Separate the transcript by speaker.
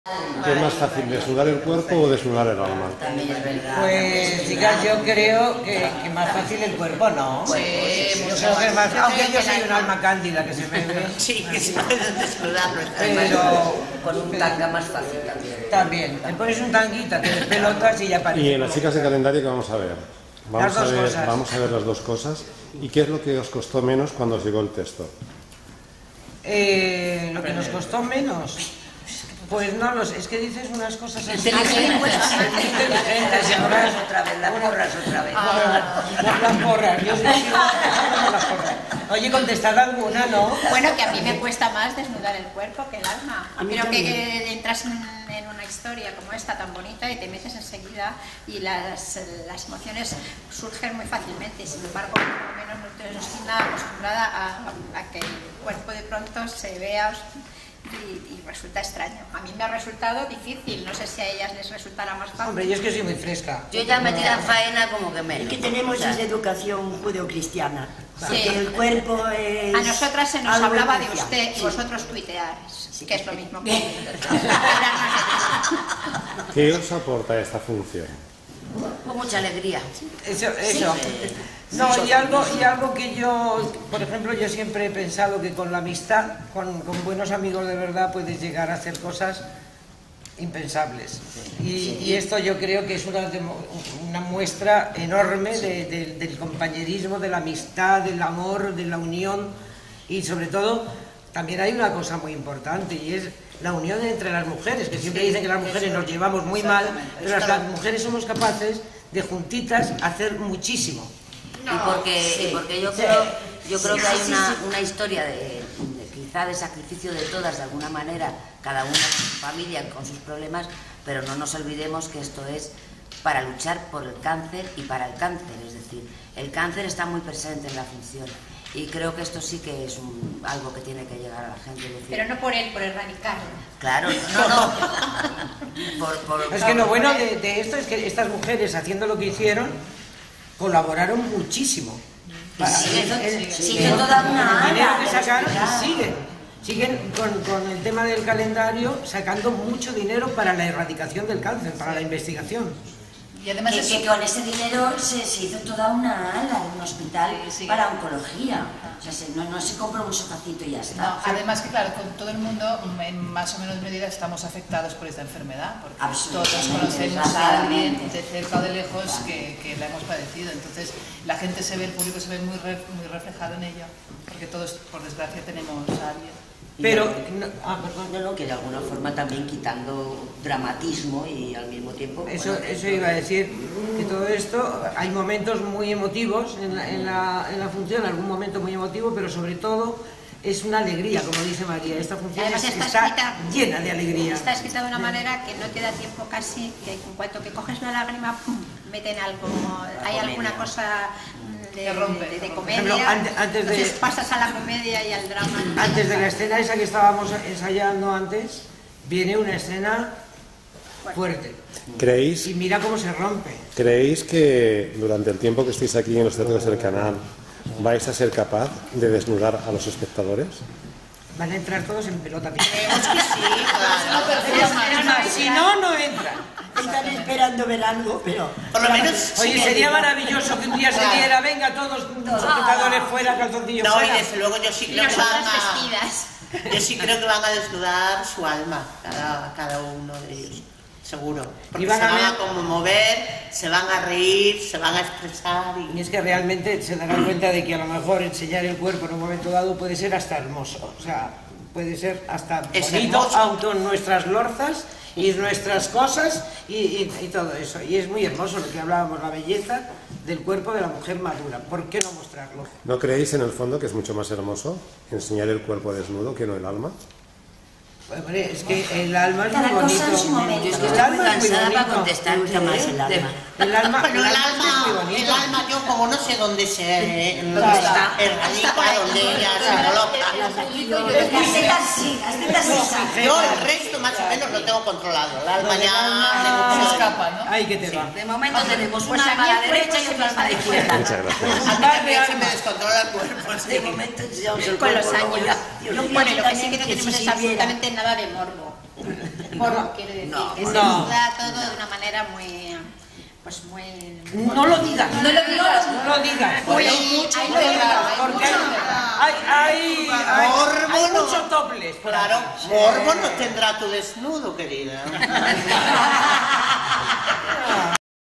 Speaker 1: ¿Qué es más fácil, desnudar el cuerpo o desnudar el alma?
Speaker 2: También es verdad.
Speaker 3: Pues, chicas, yo creo que más fácil el cuerpo, ¿no?
Speaker 2: Sí,
Speaker 3: yo creo que es más. Aunque yo soy un alma cándida que se me ve.
Speaker 2: Sí, que se puede desnudarlo.
Speaker 3: Pero
Speaker 2: Con un tanga más fácil también.
Speaker 3: también. Te pones un tanguita, te despelotas y ya parece.
Speaker 1: Y en las chicas de calendario, ¿qué vamos a ver?
Speaker 3: Las dos cosas.
Speaker 1: Vamos a ver las dos cosas. ¿Y qué es lo que os costó menos cuando os llegó el texto?
Speaker 3: Lo que nos costó menos. Pues no lo sé, es que dices unas cosas así.
Speaker 2: Inteligentes,
Speaker 3: y ahora
Speaker 2: las otra vez, las porras otra vez.
Speaker 3: las porras, yo sigo con las porras. Oye, contestad alguna, ¿no?
Speaker 4: Bueno, que a mí me cuesta más desnudar el cuerpo que el alma. Creo que entras en una historia como esta tan bonita y te metes enseguida y las emociones surgen muy fácilmente. Sin embargo, por lo menos no estoy nada acostumbrada a que el cuerpo de pronto se vea y resulta extraño. A mí me ha resultado difícil, no sé si a ellas les resultará más fácil.
Speaker 3: Hombre, yo es que soy muy fresca.
Speaker 2: Yo ya metida en faena como que menos.
Speaker 5: Es que tenemos esa educación judeocristiana.
Speaker 4: Sí.
Speaker 5: Que el cuerpo es...
Speaker 4: A nosotras se nos
Speaker 5: algo
Speaker 4: hablaba de
Speaker 5: especial.
Speaker 4: usted y
Speaker 5: Sí.
Speaker 4: vosotros tuiteáis,
Speaker 5: Sí.
Speaker 4: que es lo mismo que...
Speaker 1: ¿Qué os aporta esta función?
Speaker 2: Con mucha alegría.
Speaker 3: Eso. No, y algo que yo, por ejemplo, yo siempre he pensado que con la amistad, con buenos amigos de verdad, puedes llegar a hacer cosas impensables. Y esto yo creo que es una muestra enorme del compañerismo, de la amistad, del amor, de la unión. Y sobre todo, también hay una cosa muy importante y es la unión entre las mujeres, que siempre dicen que las mujeres nos llevamos muy mal, pero las mujeres somos capaces de juntitas hacer muchísimo.
Speaker 2: Y porque yo creo que hay una historia quizá de sacrificio de todas de alguna manera, cada una con su familia, con sus problemas, pero no nos olvidemos que esto es para luchar por el cáncer y para el cáncer, es decir, el cáncer está muy presente en la función y creo que esto sí que es algo que tiene que llegar a la gente. Decir,
Speaker 4: Pero no por erradicarlo.
Speaker 2: claro, no.
Speaker 3: Es que lo bueno de esto es que estas mujeres, haciendo lo que hicieron, colaboraron muchísimo.
Speaker 2: Siguen toda una
Speaker 3: El dinero
Speaker 2: ala
Speaker 3: que
Speaker 2: del
Speaker 3: sacaron
Speaker 2: hospital.
Speaker 3: siguen con el tema del calendario sacando mucho dinero para la erradicación del cáncer, para la investigación.
Speaker 6: Y además
Speaker 5: Que con ese dinero se hizo toda una ala de un hospital para oncología. O sea, no se compra un sofacito y ya está.
Speaker 6: No, además que claro, con todo el mundo en más o menos medida estamos afectados por esta enfermedad, porque todos conocemos a alguien de cerca o de lejos que la hemos padecido, entonces la gente se ve, el público se ve muy reflejado en ello, porque todos por desgracia tenemos a alguien.
Speaker 3: Pero,
Speaker 5: No, que de alguna forma también quitando dramatismo y al mismo tiempo...
Speaker 3: eso iba a decir, que todo esto, hay momentos muy emotivos en la función, algún momento muy emotivo, pero sobre todo es una alegría, como dice María. Esta función
Speaker 4: Además
Speaker 3: está llena de alegría.
Speaker 4: Está escrita de una manera que no te da tiempo casi, que en cuanto que coges una lágrima, ¡pum!, meten algo, hay alguna cosa de comedia,
Speaker 3: Por ejemplo, antes de...
Speaker 4: entonces pasas a la comedia y al drama.
Speaker 3: Antes de la escena esa que estábamos ensayando antes, viene una escena fuerte.
Speaker 1: ¿Creéis
Speaker 3: Y mira cómo se rompe.
Speaker 1: que durante el tiempo que estéis aquí en los teatros del canal vais a ser capaz de desnudar a los espectadores?
Speaker 3: Van a entrar todos en pelota.
Speaker 6: Es que sí, claro.
Speaker 3: Si no, no entran.
Speaker 5: Están esperando ver algo, pero...
Speaker 6: Por lo menos...
Speaker 3: Oye, sería maravilloso que un día se diera, venga, todos espectadores fuera, calzoncillos
Speaker 7: No, y
Speaker 3: fuera.
Speaker 7: desde luego yo sí
Speaker 4: Y
Speaker 7: creo que
Speaker 4: nosotras
Speaker 7: van a...
Speaker 4: vestidas.
Speaker 7: Yo sí creo que van a desnudar su alma, cada uno de ellos, seguro. Porque
Speaker 3: Y
Speaker 7: se
Speaker 3: van a
Speaker 7: van a
Speaker 3: ver-
Speaker 7: conmover, se van a reír, se van a expresar
Speaker 3: Y
Speaker 7: y...
Speaker 3: es que realmente se darán cuenta de que a lo mejor enseñar el cuerpo en un momento dado puede ser hasta hermoso. O sea, puede ser hasta
Speaker 7: Es
Speaker 3: bonito,
Speaker 7: hermoso.
Speaker 3: aunque nuestras lorzas y nuestras cosas y todo eso. Y es muy hermoso lo que hablábamos, la belleza del cuerpo de la mujer madura. ¿Por qué no mostrarlo?
Speaker 1: ¿No creéis en el fondo que es mucho más hermoso enseñar el cuerpo desnudo que no el alma?
Speaker 3: Hombre, es que el alma es muy
Speaker 5: Cada cosa
Speaker 3: bonito.
Speaker 5: en su momento.
Speaker 2: Yo es que
Speaker 3: El
Speaker 2: estoy muy
Speaker 3: alma es muy
Speaker 2: cansada para
Speaker 3: bonito.
Speaker 2: contestar.
Speaker 5: Me gusta más el alma.
Speaker 3: El alma,
Speaker 7: Bueno,
Speaker 3: el
Speaker 7: el
Speaker 3: alma es muy
Speaker 7: alma,
Speaker 3: bonito.
Speaker 7: yo como no sé dónde se
Speaker 2: está?
Speaker 7: erradica, donde ella se coloca.
Speaker 5: Las tetas sí.
Speaker 7: Yo el resto más o menos lo tengo controlado. El alma
Speaker 6: Se
Speaker 7: ya...
Speaker 6: escapa, ¿no?
Speaker 3: Ay, que te va.
Speaker 2: De momento tenemos
Speaker 4: Pues
Speaker 2: una
Speaker 4: a mí
Speaker 2: alma a la
Speaker 4: el
Speaker 2: derecha
Speaker 4: cuerpo
Speaker 2: y
Speaker 4: se
Speaker 2: otra
Speaker 4: me
Speaker 2: alma a la
Speaker 4: está
Speaker 2: izquierda.
Speaker 1: Muchas gracias.
Speaker 7: A mí también se me descontrola el cuerpo. sí.
Speaker 5: De momento ya
Speaker 4: Con los años. Bueno, y lo que sí que no tenemos es absolutamente nada de morbo. No, quiere decir que se
Speaker 3: No.
Speaker 4: desnuda todo de una manera muy... Pues muy...
Speaker 3: No lo digas, no lo digas.
Speaker 4: Muy... Ahí lo
Speaker 3: Porque hay muchos toples.
Speaker 7: Claro, morbo no tendrá tu desnudo, querida.